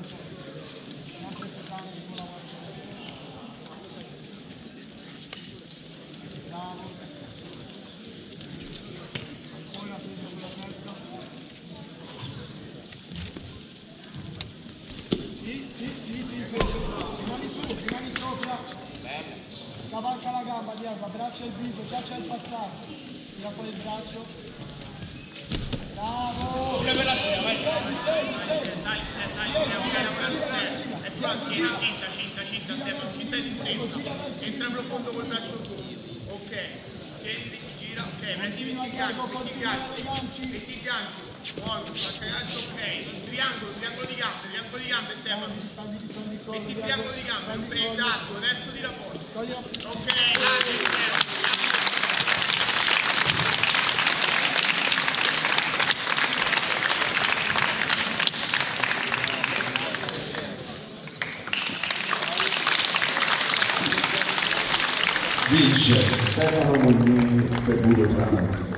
Scavalca la gamba, Diego, abbraccia il viso, già c'è il passaggio. Tira fuori il braccio. Bravo! Pure per la schiena, vai! E tu la schiena, cinta, Stefano, cinta di sicurezza. Entra profondo col braccio su. Ok. Siediti, gira, ok, prendi 20 ganci. Buono, attacca gancio, ok. Triangolo di gambe, Stefano. Metti il triangolo di gambe, esatto, adesso tira fuori. Ok, dai, vince Stefano Mugnini per Budo Franco.